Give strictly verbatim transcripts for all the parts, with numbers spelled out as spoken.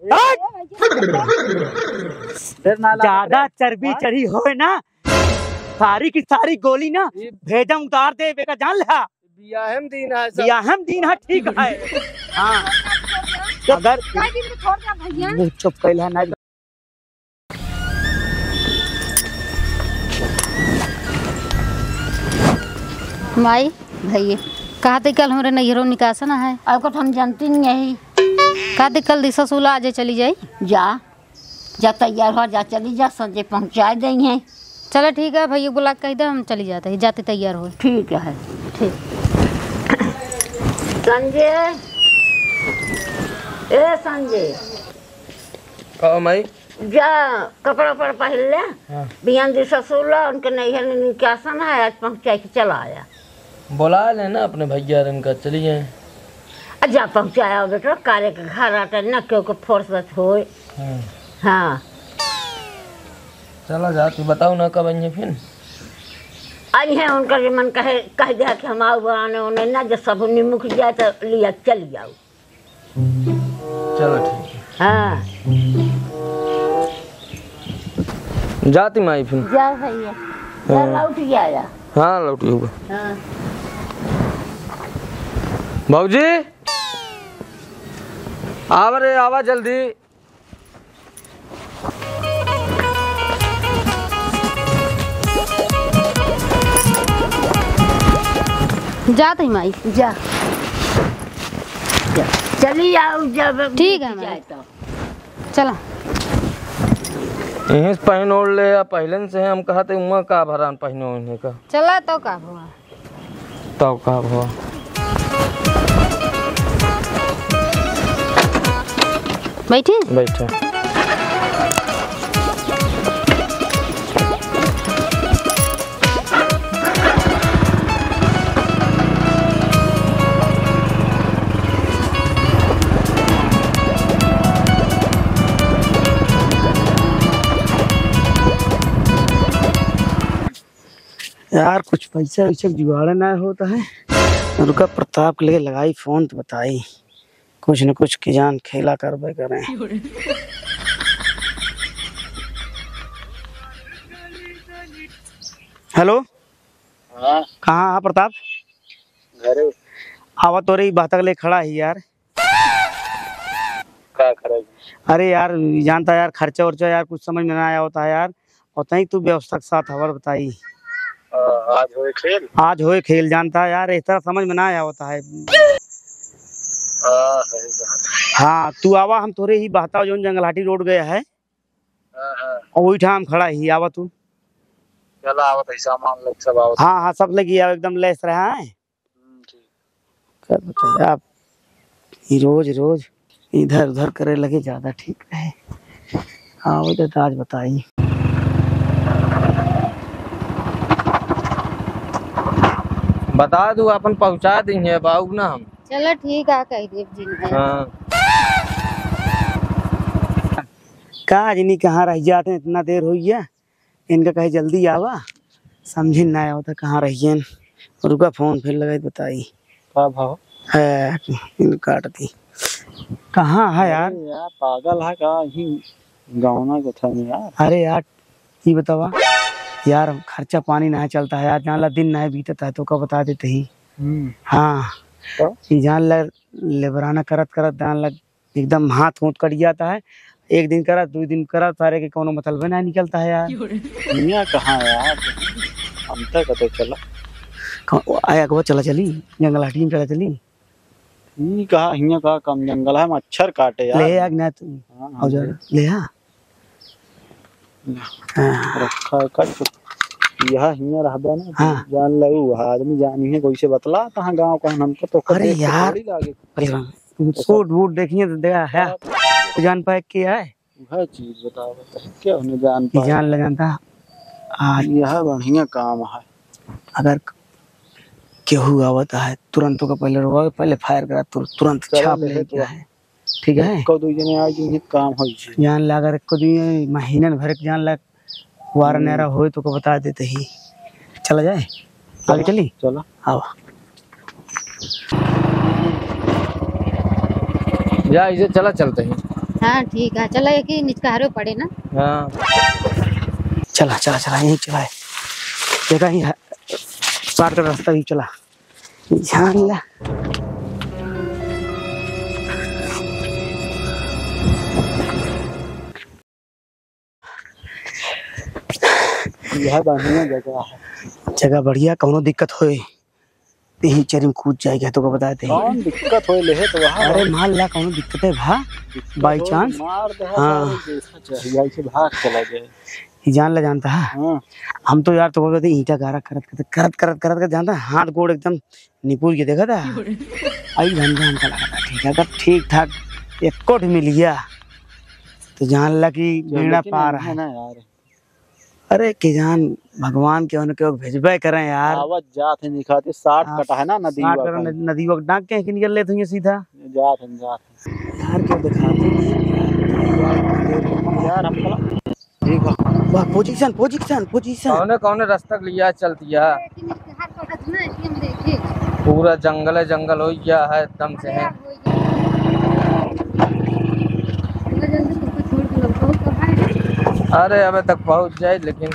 ज्यादा चर्बी चढ़ी हो ना सारी की सारी गोली ना भेजम उतार दे बेका जान ला बियाहम दिन है सब बियाहम दिन है ठीक है हाँ अगर चुप कैला ना माई भैया कहा थे कल हमारे नैहरों निकासन है आपको तो हम जानती नहीं है कहा थे कल दिशा सोलह आज चली जाई जा जा तैयार हो जा चली जा संजय पहुँचा देंगे। चलो ठीक है भैया बुला कह दे हम चली जाते हैं जाते तैयार हो ठीक है ठीक संजय ए संजय कहो माई जा कपड़ा पर पहन ले बिहान दिशा सोलह उनके नैहर निकासन है आज पहुँचा के चला आया बुला लेना अपने भैया रन का चली जाए जा पहुँचाया बेटा काले के घर आते न क्योंकि फुर्सत हो हाँ चला जा तू बताओ ना कब आइए फिर आई है उनका जो मन कहे कह दिया कि हम आओ आने उन्हें ना जब सब निमुख जाए तो लिया चल जाओ चलो ठीक है हाँ जाती माई फिर जा भैया जा लौट गया हाँ लौटी होगा हाँ भाऊजी आवा रे आवा जल्दी जाते ही माई जा जा चली आओ जब ठीक है माई तो चला यहीं से पहन ओढ़ ले या पहले से हम कहा थे उमा का भरान पहनो इन्हें का चला तो का हुआ तो का हुआ बैठे बैठे यार कुछ पैसा वैसा जुगाड़ ना होता है रुका प्रताप के लिए लगाई फोन तो बताई कुछ न कुछ की जान खेला करबे करें। हेलो हाँ कहाँ है प्रताप घरे आवा तो रही बात ले खड़ा है यार क्या करेगी अरे यार जानता यार खर्चा वर्चा यार कुछ समझ में ना आया होता है यार और तही तू व्यवस्था के साथ खबर बताई आज होए खेल आज होए खेल जानता है यार इस तरह समझ में ना आया होता है। हाँ सही बात हाँ तू आवा हम थोड़े ही बहता जो जंगलाटी रोड गया है हाँ हाँ और वही ठाम खड़ा ही आवा तू चला आवत है सामान लग सब आवत हाँ हाँ सब लगी आओ एकदम लेस रहा है ठीक कर बताइए आप ये रोज रोज इधर उधर करे लगे ज्यादा ठीक रहे। हाँ वो तो आज बताइए बता दू अपन पहुंचा देंगे बाबू ना हम चलो ठीक है कह देव जी हाँ कहा जिनी कहाँ रह जाते हैं इतना देर हुई है इनका कहे जल्दी आवा समझ ना आया होता कहाँ रहिए रुका फोन फिर लगाई बताई का भाव है इन काट दी कहाँ है यार यार पागल है का ही गाँव को था यार अरे यार ये बतावा यार खर्चा पानी ना चलता है यार जान ला दिन ना बीतता है तो का बता देते ही हाँ ये जान ला लेबराना करत करत जान लग एकदम हाथ होत कट जाता है एक दिन करा दो दिन करा सारे के कोनो मतलब ना निकलता है यार दुनिया कहाँ है यार हम तक तो चला आया को चला चली जंगल हटी में चला चली ही कहा हिया कहा कम जंगल है मच्छर काटे यार ले आ ना तू आओ जा ले आ रखा कट यह हिया रहबे ना हाँ। जान लऊ आदमी जानी है कोई से बतला कहां गांव का हमको तो अरे यार सूट बूट देखिए तो देखा है जान पाए क्या है वह चीज बताओ क्या उन्हें जान पाए जान ल जानता आज यह बढ़िया काम है अगर केहू आवता है तुरंत का पहले रोवा पहले फायर करा तुर, तुरंत छाप ले क्या है ठीक है को दो जने आज ये काम हो जान ला अगर को दिन महीने भर के जान ला वारा नेरा होए तो को बता देते ही चला जाए आगे चली चलो आओ जा इसे चला चलते हैं हाँ ठीक है, चलो एक ही निचकारो पड़े ना। हाँ चला चला चला यही चला है, देखा ही पार का रास्ता ही चला। ध्यान ला यह बढ़िया जगह है, जगह बढ़िया, कौनो दिक्कत होए यही चरी में कूद जाएगा तो को बताते हैं। कौन दिक्कत होए ले तो वहाँ अरे मान ला कौनो दिक्कत है भा बाई चांस। मार दे हाँ। चाहिए ऐसे भाग चला जाए। ये जान ला जानता है हाँ हम तो यार तो को बताते ईंटा गारा करत करत करत करत करत कर जानता हाथ गोड़ एकदम निपुर के देखा था। आई धंधा हमका लगा था ठीक है, अगर ठीक ठाक एक कोट मिल गया तो जान ला कि बेड़ा पार है ना यार। अरे के जान भगवान के उनके भेजबे करें यार। आवत जात है निखाते साठ हाँ, कटा है ना नदी साठ वाला। करा नदी नदी वक्त डाक के निकल ले तो ये सीधा जात है जात है यार क्यों दिखाते यार हमको ठीक है। वाह पोजीशन पोजीशन पोजीशन कौने कौने रास्ता लिया चलती है, पूरा जंगल है, जंगल हो गया है एकदम से है। अरे अबे तक पहुंच जाए लेकिन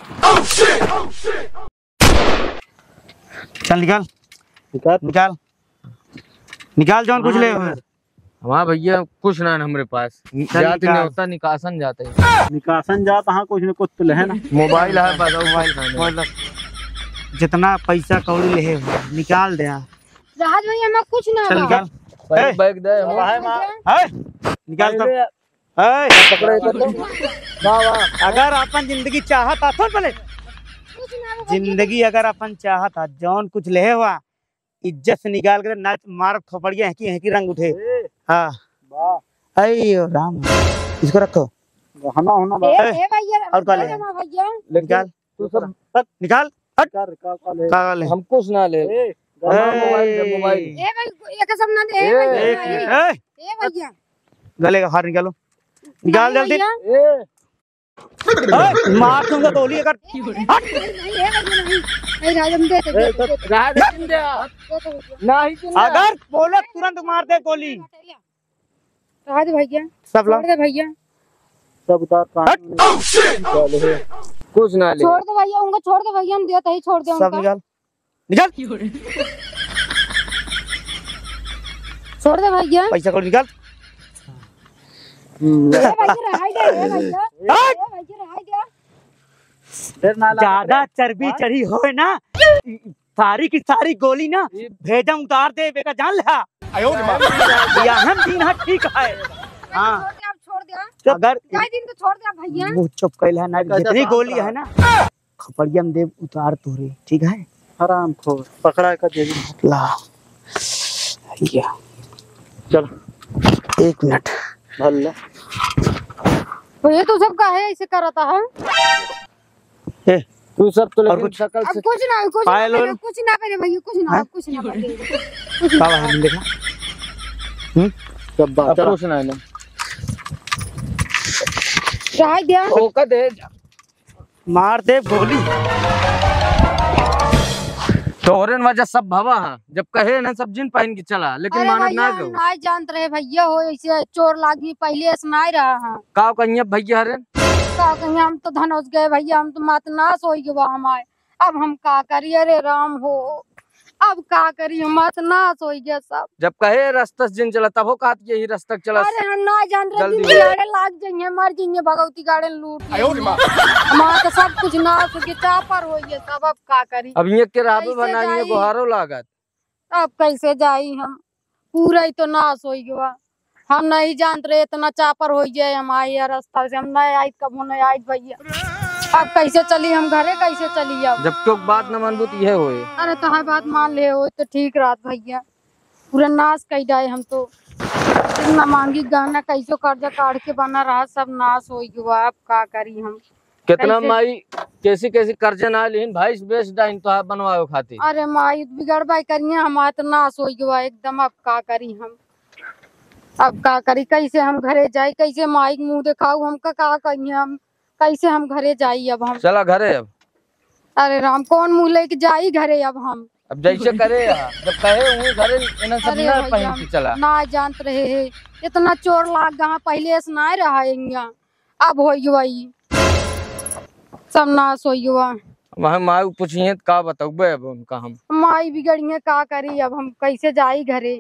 चल निकाल निकाल निकाल निकाल जौन कुछ ले हुए। हमारा भैया कुछ ना है हमारे पास, जाते नहीं होता निकासन जाते हैं। निकासन जात हाँ कुछ न कुछ तो ले है ना। मोबाइल है बस, मोबाइल खाने। जितना पैसा कौड़ी ले हुए निकाल दे। राहत भैया मैं कुछ ना चल निकाल पहले बैग दे है माँ है निकाल सब है। पकड़े कर लो। वाह वाह अगर अपन जिंदगी चाहत आ थोड़ पहले जिंदगी अगर अपन चाहत आ जौन कुछ ले हुआ इज्जत से निकाल कर नाच मार खोपड़िया है की है की रंग उठे। हाँ वाह अयो राम इसको रखो रहना होना ए, बात ए भैया और का ले भैया निकाल तू सब हट, निकाल हट कर का का ले का ले हम कुछ ना ले। ए मोबाइल दे, मोबाइल ए भाई एक सब ना दे ए ए, भैया ए, ए भैया गले का हार निकालो निकाल जल्दी ए ए, मार दूंगा गोली अगर नहीं ए भैया नहीं राजम दे दे राह दे दे नहीं कि ना। अगर बोले तुरंत मार दे गोली राहत भैया सब छोड़ लोग दे भैया, सब उतार कान ले कुछ ना ले। छोड़ दे भैया उनको, छोड़ दे भैया हम दिया ही छोड़ दे सब उनका, निकाल निकाल छोड़ दे भैया पैसा कौड़ी निकाल ए भैया रहाई दे ए भैया ए भैया रहाई दे। फिर ना ला ज्यादा चर्बी चढ़ी होए ना सारी की सारी गोली ना भेजम उतार दे बेटा जान ले या हम दिन है ठीक है। हाँ छोड़ दे अब छोड़ दे अगर कई दिन तो छोड़ दे भैया। मुंह चुप कैल है ना जितनी गोली है ना खपड़िया में दे उतार तोरे ठीक है। हराम खोर पकड़ा का दे ला या चल एक मिनट भल्ला भैया तू सब काहे ऐसे करता है? ए तू सब तो और लेकिन कुछ? शकल अब से कुछ ना कुछ ना पायल पहले, और- कुछ ना पहले भैया कुछ ना हाँ? कुछ ना पहले बाबा हम देखा हम्म सब बात अब कुछ ना ले। रहाई दे ओका दे मार दे गोली तोहरन वजह सब भवा है, जब कहे ना सब जिन पहन के चला लेकिन अरे मानत भैया ना हम गो नहीं जानते रहे भैया हो ऐसे चोर लागी पहले से नहीं रहा है का कहिए भैया हरे का कहीं हम तो धनोज गए भैया, हम तो मात नाश हो गए हमारे। अब हम का करिए रे राम हो, अब का करिए मात नाश हो गया सब। जब कहे रास्ता से जिन चला तब हो कहत यही रास्ता के चला। अरे हम नहीं जान रहे जल्दी दिन गाड़े लाग जाएंगे मर जाएंगे भगवती गाड़े लूट हमारा तो सब कुछ नाश हो गया चापर हो गया सब। अब का करी अब ये के राबे कैसे बनाइए जाई? गुहारो लागत। अब कैसे जाई हम, पूरा ही तो नाश हो गया। हम नहीं जानते रहे इतना चापर हो गया हमारे रास्ता से, हम नहीं आई कब नहीं आई भैया। अब कैसे चली हम घरे कैसे चली अब? जब तो बात न मानबू तो यह होए। अरे तो हर बात मान ले हो तो ठीक रात भैया, पूरा नाश कर जाए हम तो। इतना मांगी गहना कैसे कर्जा काट के बना रहा सब नाश हो गया। अब का करी हम? कितना कैसे? माई कैसी कैसी कर्जा ना लेकिन भाई बेच डाइन तो बनवाओ खाती। अरे माई बिगड़ बाई करिए हमारा तो नाश हो गया एकदम। अब का करी हम, अब का करी कैसे हम घरे जाए, कैसे माई के मुंह दिखाऊ हमका का करिए हम, कैसे हम घरे जाई अब हम? चला घरे अब। अरे राम कौन मुँह लेके जाई घरे अब हम? अब जैसे करे यार, जब कहे हूँ घरे इन्हें सब अरे ना भैया, पहन के चला। ना जानत रहे है इतना चोर लाग गया पहले से ना रहा यहाँ, अब हो गई सब नाश हो गया। वहाँ माँ पूछिए तो का बताऊ अब उनका हम माई बिगड़ी है का करी, अब हम कैसे जाई घरे।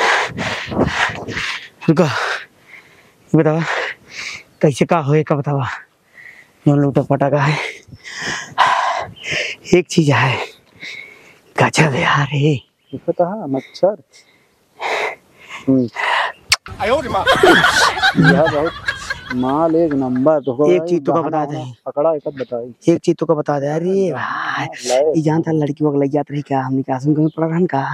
रुको बतावा कैसे का होए का बतावा। जो लूटा पटाखा है एक चीज है गजब यार है। पता है मच्छर यह बहुत माल एक नंबर। तो एक चीज तो का बता दे, पकड़ा एक बताई एक चीज तो का बता दे। अरे भाई ये जानता लड़की वगैरह लग जात रही क्या, हमने क्या सुन पड़ा रहन का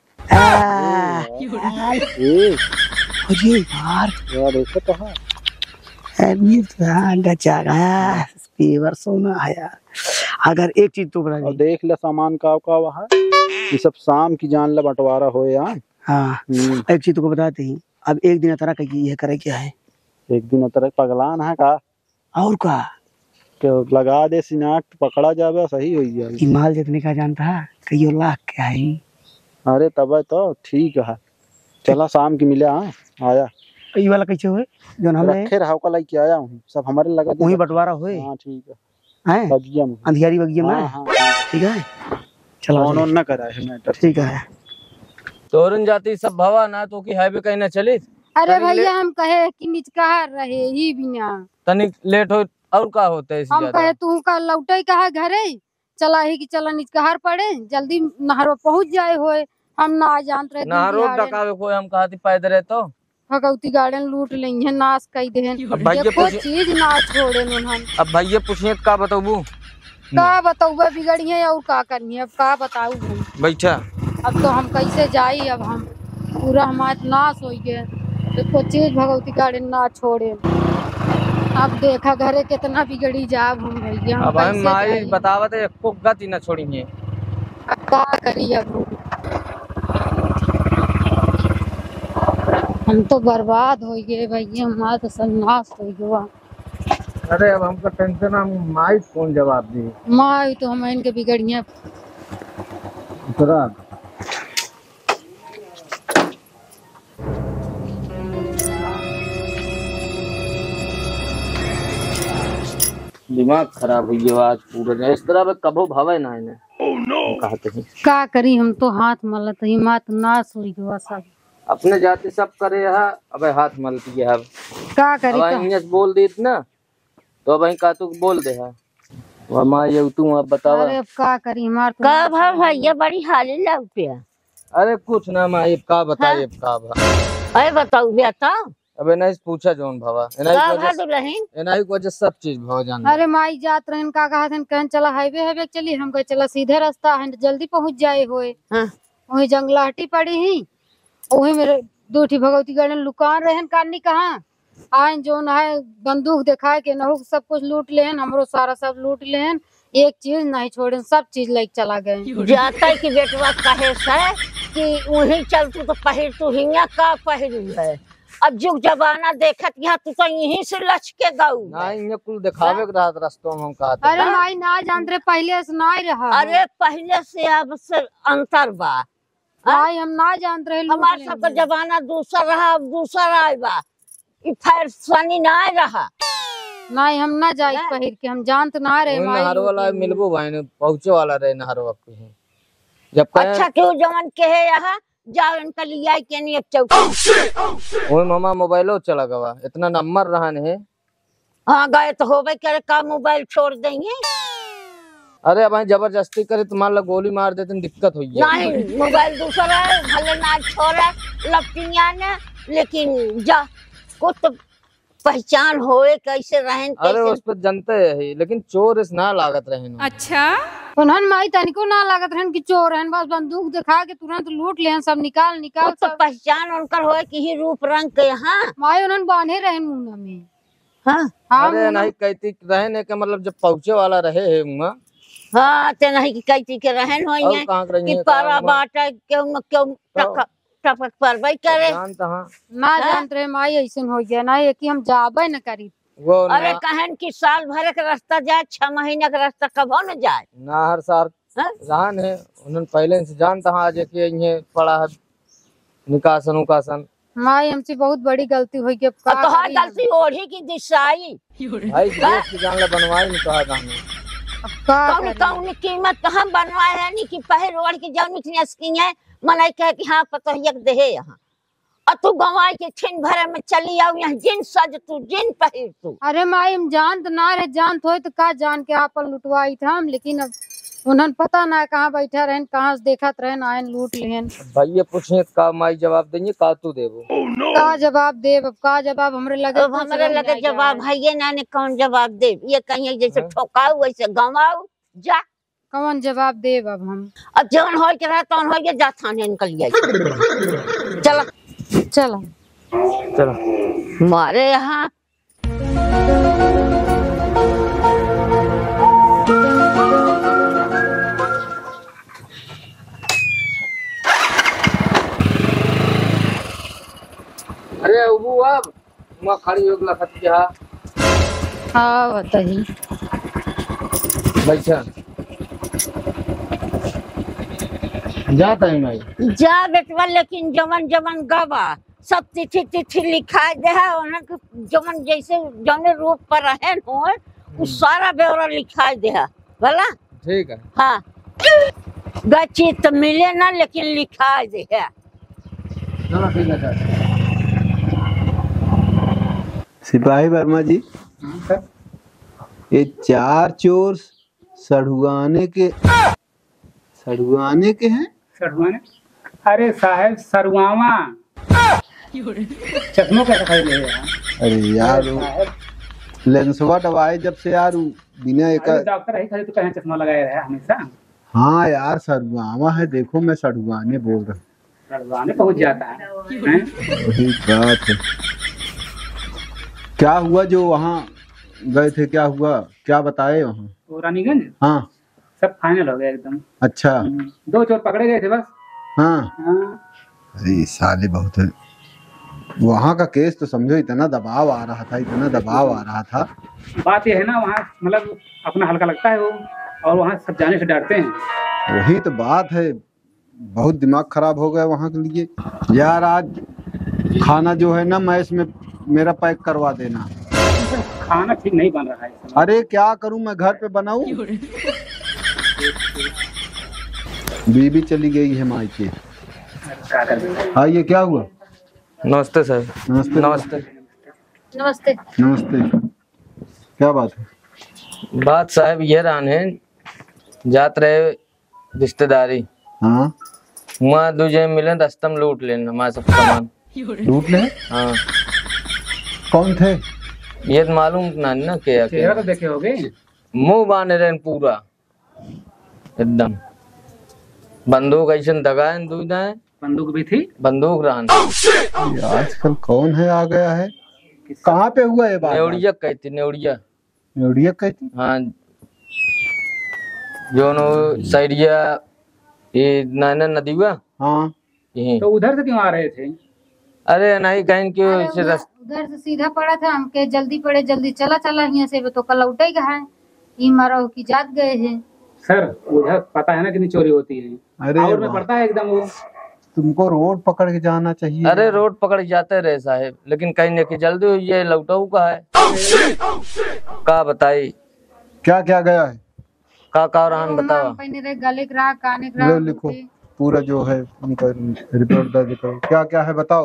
ए अरे यार यार देखो तो है अभी गचा गया फीवर सोना है यार। अगर एक चीज तो बता और दे। देख ले सामान का का वहाँ ये सब शाम की जान ले बंटवारा हो यार। हाँ एक चीज तो बताते ही, अब एक दिन तरह का ये करे क्या है, एक दिन तरह पगलान है का और का कि लगा दे सिनाट पकड़ा जावे सही हो जाए। कि माल जितने का जानता है कईयो लाख क्या है। अरे तब तो ठीक है चला शाम की मिले। हाँ आया ये वाला कैसे हुए जो हमने रखे रहा का लाइक आया हूँ सब हमारे लगा वही बंटवारा हुए हाँ ठीक है हैं बगिया में अंधियारी बगिया में। हाँ हाँ ठीक है चलो फोन ऑन ना करा है मैटर। ठीक है तोरन जाती सब भवा ना तो की हाईवे कहीं ना चली। अरे भैया हम कहे कि निचकार रहे ही बिना, तनिक लेट हो और का होता है हम कहे तू का लौटे कहा घरे चला ही कि चला निचकार पड़े जल्दी नहरो पहुंच जाए होए। हम ना जानते रहे ना रोड डकावे कोई हम कहा थी पैदल है तो भगवती गार्डन लूट लेंगे है नाश कई देहन भैया एको पूछिए- चीज ना छोड़े हम। अब भैया पूछिए का बताऊ का बताऊबे बिगड़ी है और का करनी है, अब का बताऊ हम। बैठा अब तो हम कैसे जाई, अब हम पूरा हमारा नाश हो गए एको चीज भगवती गार्डन ना छोड़े। अब देखा घरे कितना बिगड़ी जाब हम भैया, हम अब हम कैसे माई जाई? बतावत है एको गति न छोड़ेंगे। अब का करी अब हम तो बर्बाद हो गए भैया, हमारा तो सन्नास हो गया। अरे अब हमका टेंशन हम माई कौन जवाब दी माँ तो हम इनके बिगड़िया दिमाग खराब हुई है आज पूरे। इस तरह कभो भावे ना इन्हें oh, no. कहते हैं का करी, हम तो हाथ मलत ही मात नाश हो गया सब। अपने जाति सब करे है अब हाथ मलती है। अब का करी अब का? इंग्लिश बोल दी ना तो अब का तू बोल दे है माँ ये तू अब बतावा। अरे अब का करी हमार तो का भाव भैया बड़ी हाली लग पिया। अरे कुछ ना माँ ये का बताइए का भा अरे बताऊ बेटा अब नहीं पूछा जोन भावा का इन्हीं भाव दुल्हन की वजह सब चीज भाव जान। अरे माई जात रहन का कहा थन कहन चला हाईवे हाईवे चली, हम कहे चला सीधे रास्ता है जल्दी पहुंच जाए होए। हाँ। वही जंगलाहटी पड़ी ही वही मेरे दूठी भगवती गार्डन लुकान रहन कानी कहाँ आए जो है बंदूक दिखाए के नहु सब कुछ लूट लेहन, हमरो सारा सब लूट लेहन, एक चीज नहीं छोड़े सब चीज लेके चला गए। जाता कि बेटवा कहे से कि वही चल तू तो पहिर तू हिंगा का पहिरू है। अब जुग जमाना देखत यहाँ तू तो यहीं से लच के गाऊ ना इन्हें कुल दिखावे के रात रास्तों में हम कहा था। अरे माई ना जान रहे पहले से ना ही रहा। अरे पहले से अब से अंतर बा। माई हम ना जान रहे लूट हमारे सबका लेंगे। जमाना दूसरा रहा अब दूसरा आए बा। ई फैशनी ना रहा। नहीं हम ना जाई पहिर के, हम जानत ना रहे वही माई नहर लूट वाला लेंगे। मिलबो भाई ने पहुंचे वाला रहे नहर वक्त है जब कहे अच्छा क्यों जवन के है यहाँ जाओ इनका लिया के नहीं अब चौकी वही मामा मोबाइलो चला गवा इतना नंबर रहा है। हाँ गए तो होबे करे का मोबाइल छोड़ देंगे। अरे अब जबरदस्ती करे तो मान लो गोली मार देते दिक्कत हुई है। नहीं मोबाइल दूसरा है भले ना छोड़ा लपटिया ने लेकिन जा को तो पहचान होए कैसे रहें अरे कैसे उस पर जनते है लेकिन चोर इस ना लागत रहे ना। अच्छा उन्हन माई तनिको ना लागत रहन कि चोर रहन, बस बंदूक दिखा के तुरंत लूट लेहन सब निकाल निकाल वो तो सब। पहचान उनकर होए कि ही रूप रंग के यहाँ। माई उन्हन बांधे रहन मुंह में। हाँ हाँ अरे नहीं कहती रहे ने के मतलब जब पहुंचे वाला रहे है वहाँ हाँ ते नहीं कि कैती के रहन और होइए कहाँ के रही कि है, पारा कहाँ बाटा क्यों न क्यों टक टपक परबई करे। जानता हाँ ना जानत रहे माई ऐसन हो गया ना ये कि हम जाबे न करी। वो अरे ना, कहन कि साल भर का रास्ता जाए छह महीने का रास्ता कबो न जाए। ना हर साल रान है उन्होंने पहले से जानता हाँ आज कि ये पड़ा है निकासन उकासन। माई हमसे बहुत बड़ी गलती हुई कि अब का तो हर करी हम? गलती ओढ़ी की दिशाई भाई देश की जान बनवाई नहीं कहा कहा अब का कौन करी? कौन कीमत तो हम बनवाए है नहीं कि पहले ओढ़ के जाऊं इतनी स्किन है मनाई कहे कि हाँ पता है दे यहाँ और तू गंवाई के छिन भरे में चली आओ यहाँ जिन सज तू जिन पहिर तू। अरे माई हम जान तो ना रहे, जान तो तो का जान के आपन लुटवाई था हम, लेकिन अब उन्हें पता ना कहाँ बैठा रहन कहाँ से देखत रहन आयन लूट लेन। भैया पूछे का माई जवाब देंगे का तू देबो का जवाब देब? अब का जवाब हमरे लगे अब हमारे लगे जवाब है ये ना ने कौन जवाब दे ये कहीं जैसे ठोकाऊ वैसे गंवाऊ जा कौन जवाब देब अब हम? अब जवन हो के रहा तौन हो गया जा थाने निकल जाए। चला चला चलो मारे यहाँ अरे उबू अब मैं खड़ी हो गला खत के हाँ हाँ बताइए। बैठा जाता है माई जा बेटवा लेकिन जवन जवन गवा सब तिथि तिथि लिखा दे है उन्हें जवन जैसे जौने रूप पर रहे हो वो सारा ब्यौरा लिखा दे है भला। ठीक है हाँ गच्ची तो मिले ना लेकिन लिखा दे है। चलो ठीक है सर। सिपाही वर्मा जी ये चार चोर सड़ुआने के सड़ुआने के हैं। सड़ुआने? अरे साहब सरुआवा चश्मों कैसे खरीद ले यार? अरे यार लेंसवा दवाए जब से यार उ बिना एक डॉक्टर ही खरीद तो कहीं चश्मा लगाए रहे हमेशा। हाँ यार सड़ुआवा है देखो मैं सड़ुआने बोल रहा हूँ। सड़ुआने पहुंच जाता है, हैं? वही बात है। क्या हुआ जो वहाँ गए थे क्या हुआ क्या बताए वहाँ? तो रानीगंज हाँ सब फाइनल हो गया एकदम। अच्छा दो चोर पकड़े गए थे बस। हाँ हाँ अरे साले बहुत है वहाँ का केस तो समझो इतना दबाव आ रहा था इतना दबाव आ रहा था। बात ये है ना वहाँ मतलब अपना हल्का लगता है वो और वहाँ सब जाने से डरते हैं। वही तो बात है बहुत दिमाग खराब हो गया वहाँ के लिए। यार आज खाना जो है ना मैं इसमें मेरा पैक करवा देना। खाना ठीक नहीं बन रहा है इस समय। अरे क्या करूं मैं घर पे बनाऊं। बीबी चली गई है मायके। क्या करें? हाँ ये क्या हुआ? नमस्ते सर। नमस्ते नमस्ते नमस्ते। नमस्ते क्या बात है? बात साहब ये रान है जात रहे रिश्तेदारी हाँ वहाँ दूजे मिले दस्तम लूट लेना हमारे सब सामान लूट ले। हाँ कौन थे? ये तो मालूम ना ना क्या चेहरा तो देखे होगे। मुंह बांधे रहे पूरा एकदम बंदूक ऐसे दगाए दूधाए बंदूक भी थी। बंदूक रहन ये आजकल कौन है आ गया है? कहाँ पे हुआ ये बात? नेवड़िया कहती नेवड़िया नेवड़िया कहती? हाँ जो नो साइडिया ये नाना नदी हुआ हाँ यही। तो उधर से क्यों आ रहे थे? अरे नहीं कहीं क्यों अरे ऐसे उधर रस उधर से सीधा पड़ा था हमके जल्दी पड़े जल्दी चला चला यहाँ से तो कल लौटे गए हैं ई मारो की जात गए हैं। सर उधर पता है ना कितनी चोरी होती है। अरे और में वाह। पड़ता है एकदम वो। तुमको रोड पकड़ के जाना चाहिए। अरे रोड पकड़ जाते रहे साहेब लेकिन कहीं ने की जल्दी हुई है लौटाऊ का है का बताई क्या क्या गया है? का का रहन बतावा। पहने रहे गले के रहा काने के रहा लो लिखो पूरा जो है उनका रिपोर्ट दर्ज करो। क्या क्या है बताओ।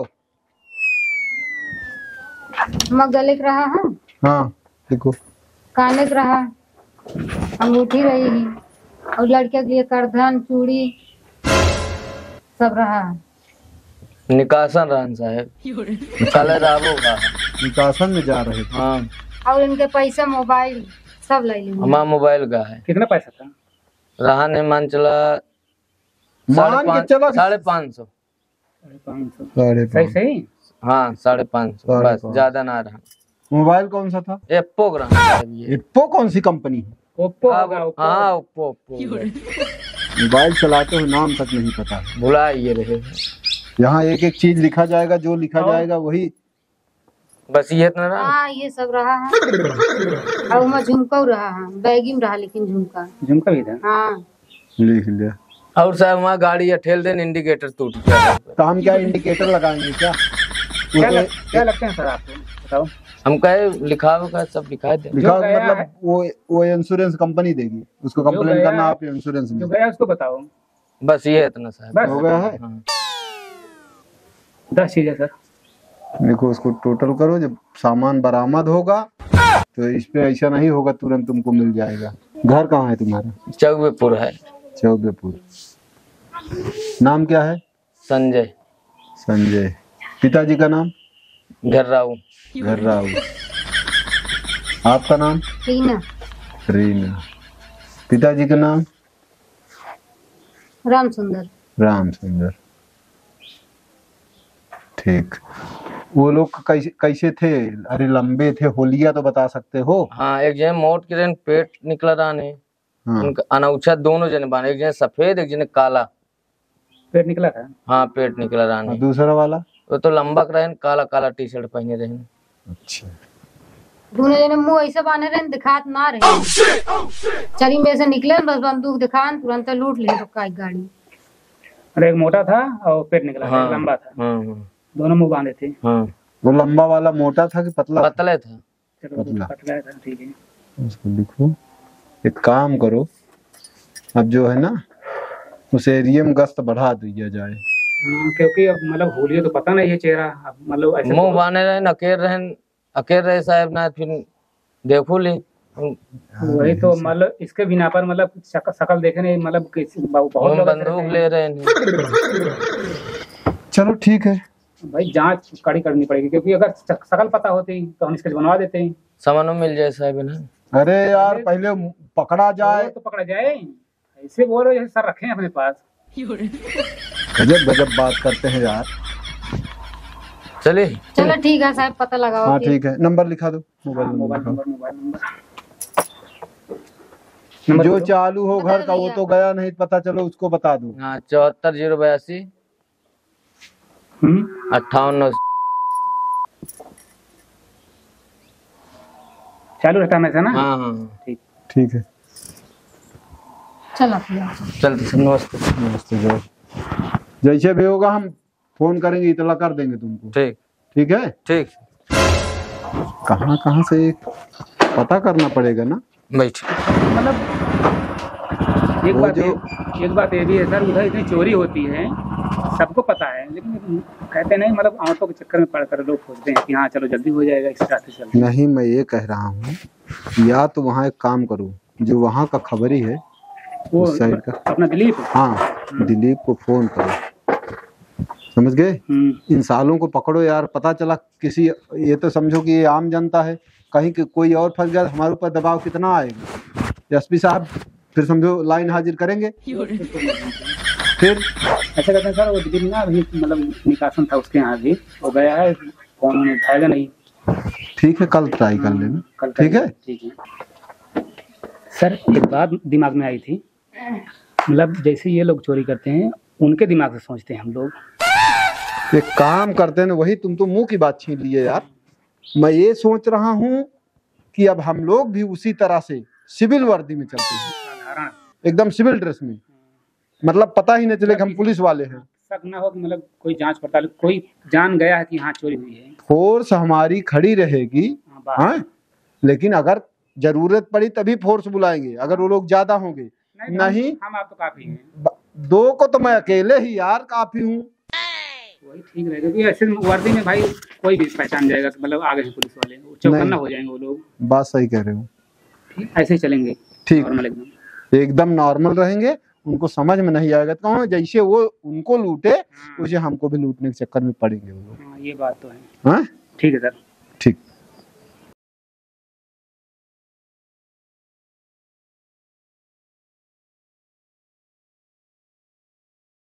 मैं गले के रहा है हाँ लिखो। काने के रहा अंगूठी रही ही और लड़के के लिए करधन चूड़ी सब रहा। निकासन रहन साहेब कल राबो का निकासन में जा रहे थे। हाँ और इनके पैसे मोबाइल सब ले लिए। हमारा मोबाइल का है कितना पैसा था? रहा ने मान चला मान के चला साढ़े पाँच सौ पाँच सौ साढ़े सही पाँच। सही। हाँ साढ़े पाँच सौ साढ़े बस पाँच। ज्यादा ना रहा। मोबाइल कौन सा था? एप्पो का रहन साहेब ये इप्पो कौन सी कंपनी है? ओप्पो हाँ होगा ओप्पो। हाँ, ओप्पो ओप्पो मोबाइल चलाते हुए नाम तक नहीं पता है। भुला ये रहे यहाँ एक एक चीज लिखा जाएगा जो लिखा जाएगा वही। बस ये इतना रहा। हाँ ये सब रहा है और मैं झुमका रहा है बैगी में रहा लेकिन झुमका झुमका भी था। हाँ लिख लिया। और साहब वहाँ गाड़ी या ठेल देन इंडिकेटर टूट गया। तो हम क्या इंडिकेटर लगाएंगे क्या? क्या लग, क्या लगते हैं सर आपको, बताओ। हम कहे लिखा हुआ सब दिखाई दे। लिखा जो गया मतलब है- वो वो इंश्योरेंस कंपनी देगी, उसको जो कंप्लेन गया करना है- आप इंश्योरेंस में। जो गया उसको बताओ। बस ये इतना साहब। बस हो गया है। हाँ। दस चीजें सर। देखो उसको टोटल करो, जब सामान बरामद होगा तो इस पे ऐसा नहीं होगा तुरंत तुमको मिल जाएगा। घर कहाँ है तुम्हारा? चौबेपुर है। चौबेपुर। नाम क्या है? संजय। संजय। पिताजी का नाम? घर्राऊ। घर्राऊ। आपका नाम? रीना। रीना। पिताजी का नाम? राम सुंदर। राम सुंदर। ठीक। वो लोग कैसे कैसे थे? अरे लंबे थे, होलिया तो बता सकते हो? हाँ, एक जने मोट के जन पेट निकला राने। हाँ। उनका अनौछा दोनों जने बाने, एक जने सफेद एक जने काला। पेट निकला था। हाँ, पेट निकला और राने। दूसरा वाला? वो तो लंबा रहे, काला काला टी शर्ट पहने रहे। अच्छा। दोनों जने मुंह ऐसे बांधे रहे, दिखात ना रहे। चली में से निकले, बस बंदूक दिखान, तुरंत लूट लिए तो का गाड़ी। अरे एक मोटा था और पेट निकला था, हाँ, एक लंबा था। हाँ, हाँ, दोनों मुंह बांधे थे। हाँ। वो लंबा वाला मोटा था कि पतला? पतले था। चलो पतला। पतला था, ठीक है। उसको लिखो। एक काम करो, अब जो है ना उस एरिया में गश्त बढ़ा दिया जाए। हाँ, क्योंकि अब मतलब होलिया तो पता नहीं है चेहरा, अब मतलब ऐसे मुंह तो- बाने रहे, अकेले रहे, अकेले रहे साहब ना, फिर देखो ले। वही तो मतलब इसके बिना पर मतलब शक, शकल देखे नहीं, मतलब किसी बहुत हम लोग ऐसे बंदूक रहते ले हैं। रहे हैं। चलो ठीक है। भाई जांच कड़ी करनी पड़ेगी, क्योंकि अगर शक- शकल पता होती तो हम इसके बनवा देते हैं। सामान मिल जाए साहब ना। अरे यार पहले पकड़ा जाए। तो पकड़ा जाए, ऐसे बोल रहे हो जैसे सर रखे हैं अपने पास। गजब गजब बात करते हैं यार। चलिए। चलो ठीक है साहब, पता लगाओ। हाँ फिर। ठीक है, नंबर लिखा दो। मोबाइल हाँ, नंबर मोबाइल लिखाओ। नंबर मोबाइल नंबर नंबर जो बोलो। चालू हो घर का वो तो गया नहीं, पता चलो उसको बता दो। हाँ, चौहत्तर जीरो बयासी हम्म, अट्ठावन नौ। चालू रहता है हमेशा ना। हाँ, हाँ। ठीक। ठीक है। चलो फिर। चलते सब, नमस्ते। नमस्ते जाओ। जैसे भी होगा हम फोन करेंगे, इतला कर देंगे तुमको। ठीक। ठीक है। ठीक। कहाँ कहाँ से पता करना पड़ेगा ना। बैठ। मतलब एक वो बात जो- ये- एक बात ये भी है सर, उधर इतनी चोरी होती है, सबको पता है, लेकिन कहते नहीं, मतलब औरतों के चक्कर में पड़कर लोग सोचते हैं कि हाँ चलो जल्दी हो जाएगा, इस रास्ते से चलते हैं। नहीं, मैं ये कह रहा हूँ या तो वहाँ एक काम करो, जो वहाँ का खबरी है वो उस साइड का। अपना दिलीप। हाँ, दिलीप को फोन करो। समझ गए? हम्म, इन सालों को पकड़ो यार। पता चला किसी, ये तो समझो कि ये आम जनता है, कहीं कि कोई और फंस गया, हमारे ऊपर दबाव कितना आएगा। एसपी साहब फिर समझो लाइन हाजिर करेंगे। फिर ऐसा कहते हैं सर, वो दिलीप ना अभी मतलब निकासन था उसके यहाँ भी, वो गया है, फोन उन्हें उठाएगा नहीं। ठीक है, कल ट्राई कर लेना। कल ठीक है। ठीक है सर। एक बात दिमाग में आई थी, मतलब जैसे ये लोग चोरी करते हैं, उनके दिमाग से सोचते हैं हम लोग। एक काम करते हैं ना, वही तुम तो मुंह की बात छीन लिए यार। मैं ये सोच रहा हूँ कि अब हम लोग भी उसी तरह से सिविल वर्दी में चलते हैं, साधारण एकदम सिविल ड्रेस में, मतलब पता ही नहीं चले कि हम पुलिस वाले हैं। शक ना हो कि मतलब कोई जांच पड़ताल, कोई जान गया है कि हाँ चोरी हुई है। फोर्स हमारी खड़ी रहेगी। हाँ, बात। हाँ, लेकिन अगर जरूरत पड़ी तभी फोर्स बुलाएंगे, अगर वो लोग ज्यादा होंगे। नहीं, नहीं, हम, हम आप तो काफी हैं। ब- दो को तो मैं अकेले ही यार काफी हूँ। वही ठीक रहेगा, क्योंकि ऐसे वर्दी में भाई कोई भी पहचान जाएगा कि मतलब आ गए हैं पुलिस वाले, चौकन्ना हो जाएंगे वो लोग। बात सही कह रहे हो। ठीक, ऐसे ही चलेंगे। ठीक। नॉर्मल एकदम। एकदम नॉर्मल रहेंगे, उनको समझ में नहीं आएगा तो हाँ, जैसे वो उनको लूटे वैसे हमको भी लूटने के चक्कर में पड़ेंगे वो लोग। हाँ, ये बात तो है। हाँ? ठीक है सर।